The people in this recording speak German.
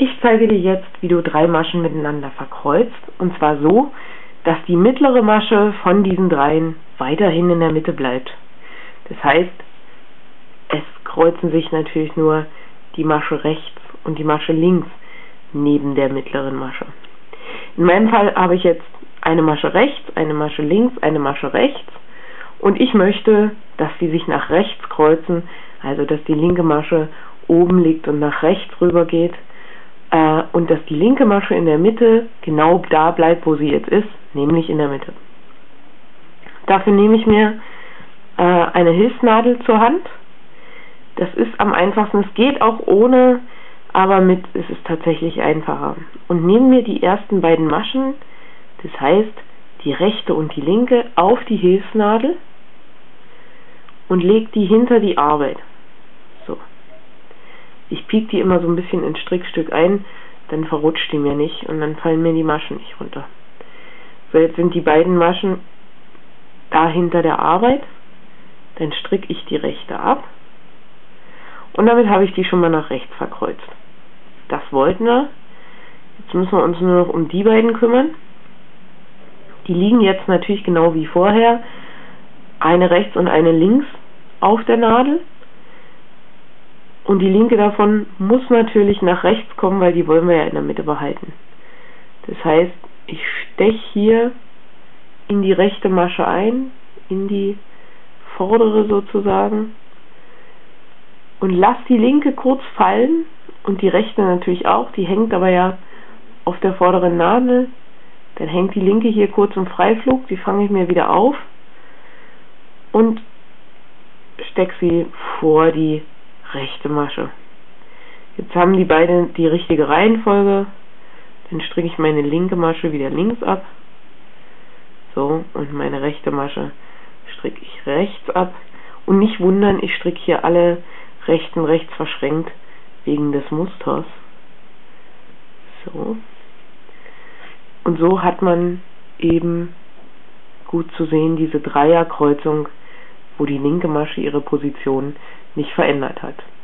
Ich zeige dir jetzt, wie du 3 Maschen miteinander verkreuzt, und zwar so, dass die mittlere Masche von diesen 3 weiterhin in der Mitte bleibt. Das heißt, es kreuzen sich natürlich nur die Masche rechts und die Masche links neben der mittleren Masche. In meinem Fall habe ich jetzt eine Masche rechts, eine Masche links, eine Masche rechts, und ich möchte, dass die sich nach rechts kreuzen, also dass die linke Masche oben liegt und nach rechts rüber geht, und dass die linke Masche in der Mitte genau da bleibt, wo sie jetzt ist, nämlich in der Mitte. Dafür nehme ich mir eine Hilfsnadel zur Hand. Das ist am einfachsten, es geht auch ohne, aber mit ist es tatsächlich einfacher. Und nehme mir die ersten beiden Maschen, das heißt die rechte und die linke, auf die Hilfsnadel und lege die hinter die Arbeit. So. Ich pieke die immer so ein bisschen ins Strickstück ein, dann verrutscht die mir nicht und dann fallen mir die Maschen nicht runter. So, jetzt sind die beiden Maschen da hinter der Arbeit, dann stricke ich die rechte ab und damit habe ich die schon mal nach rechts verkreuzt. Das wollten wir. Jetzt müssen wir uns nur noch um die beiden kümmern. Die liegen jetzt natürlich genau wie vorher, eine rechts und eine links auf der Nadel. Und die linke davon muss natürlich nach rechts kommen, weil die wollen wir ja in der Mitte behalten. Das heißt, ich steche hier in die rechte Masche ein, in die vordere sozusagen, und lasse die linke kurz fallen und die rechte natürlich auch, die hängt aber ja auf der vorderen Nadel. Dann hängt die linke hier kurz im Freiflug, die fange ich mir wieder auf und stecke sie vor die rechte Masche. Jetzt haben die beiden die richtige Reihenfolge. Dann stricke ich meine linke Masche wieder links ab. So, und meine rechte Masche stricke ich rechts ab. Und nicht wundern, ich stricke hier alle rechten rechts verschränkt wegen des Musters. So. Und so hat man eben gut zu sehen diese Dreierkreuzung, wo die linke Masche ihre Position nicht verändert hat.